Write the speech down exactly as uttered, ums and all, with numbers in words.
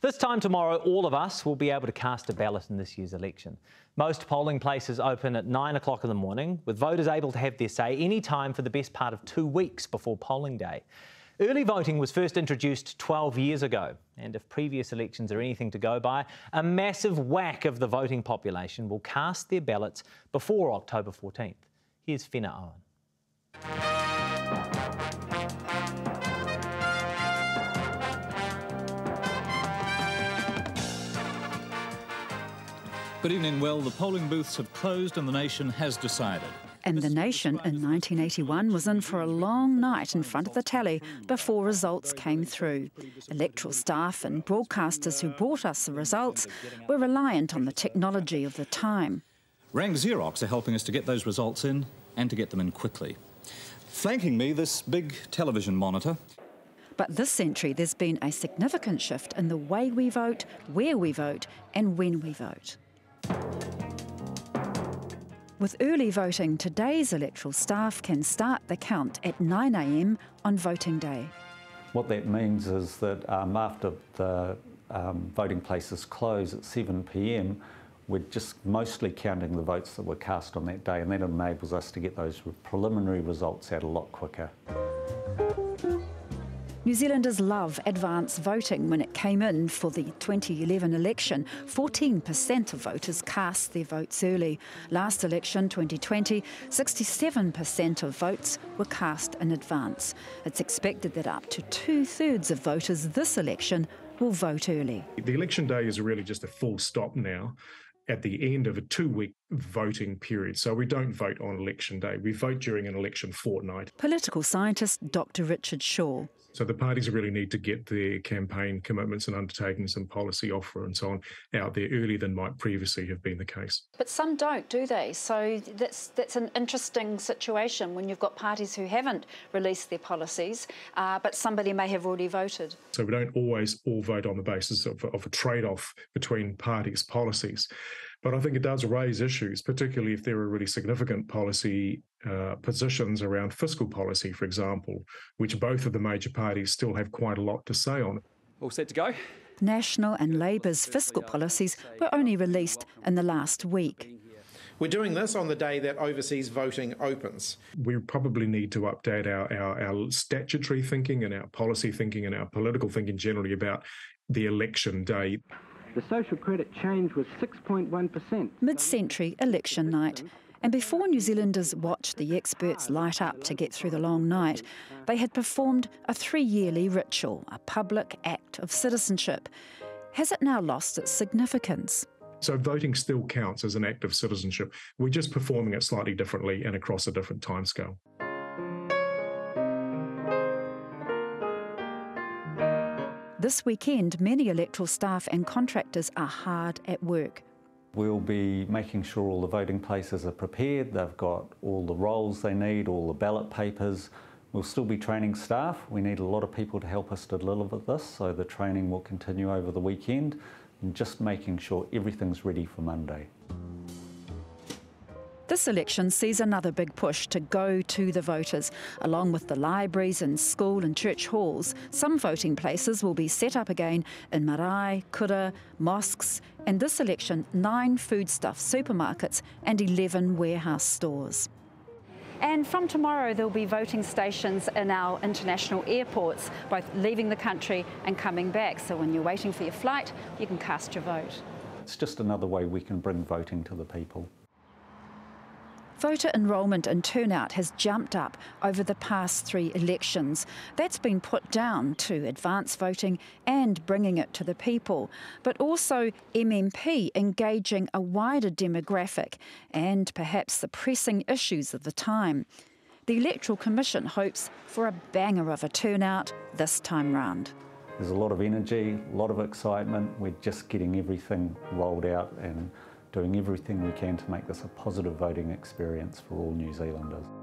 This time tomorrow, all of us will be able to cast a ballot in this year's election. Most polling places open at nine o'clock in the morning, with voters able to have their say any time for the best part of two weeks before polling day. Early voting was first introduced twelve years ago, and if previous elections are anything to go by, a massive whack of the voting population will cast their ballots before October fourteenth. Here's Whena Owen. Good evening. Well, the polling booths have closed and the nation has decided. And the nation in nineteen eighty-one was in for a long night in front of the tally before results came through. Electoral staff and broadcasters who brought us the results were reliant on the technology of the time. Rang Xerox are helping us to get those results in and to get them in quickly. Flanking me, this big television monitor. But this century there's been a significant shift in the way we vote, where we vote and when we vote. With early voting, today's electoral staff can start the count at nine a m on voting day. What that means is that um, after the um, voting places close at seven p m, we're just mostly counting the votes that were cast on that day, and that enables us to get those preliminary results out a lot quicker. New Zealanders love advance voting. When it came in for the twenty eleven election, fourteen percent of voters cast their votes early. Last election, twenty twenty, sixty-seven percent of votes were cast in advance. It's expected that up to two-thirds of voters this election will vote early. The election day is really just a full stop now at the end of a two-week voting period. So we don't vote on election day. We vote during an election fortnight. Political scientist Doctor Richard Shaw. So the parties really need to get their campaign commitments and undertakings and policy offer and so on out there earlier than might previously have been the case. But some don't, do they? So that's that's an interesting situation when you've got parties who haven't released their policies, uh, but somebody may have already voted. So we don't always all vote on the basis of, of a trade-off between parties' policies. But I think it does raise issues, particularly if there are really significant policy uh, positions around fiscal policy, for example, which both of the major parties still have quite a lot to say on. All set to go? National and Labour's fiscal policies were only released in the last week. We're doing this on the day that overseas voting opens. We probably need to update our, our, our statutory thinking and our policy thinking and our political thinking generally about the election day. The social credit change was six point one percent. Mid-century election night. And before New Zealanders watched the experts light up to get through the long night, they had performed a three-yearly ritual, a public act of citizenship. Has it now lost its significance? So voting still counts as an act of citizenship. We're just performing it slightly differently and across a different timescale. This weekend, many electoral staff and contractors are hard at work. We'll be making sure all the voting places are prepared, they've got all the rolls they need, all the ballot papers. We'll still be training staff. We need a lot of people to help us to deliver this, so the training will continue over the weekend, and just making sure everything's ready for Monday. This election sees another big push to go to the voters. Along with the libraries and school and church halls, some voting places will be set up again in marae, kura, mosques, and this election, nine foodstuff supermarkets and eleven warehouse stores. And from tomorrow there'll be voting stations in our international airports, both leaving the country and coming back. So when you're waiting for your flight, you can cast your vote. It's just another way we can bring voting to the people. Voter enrolment and turnout has jumped up over the past three elections. That's been put down to advance voting and bringing it to the people, but also M M P engaging a wider demographic and perhaps the pressing issues of the time. The Electoral Commission hopes for a banger of a turnout this time round. There's a lot of energy, a lot of excitement. We're just getting everything rolled out and doing everything we can to make this a positive voting experience for all New Zealanders.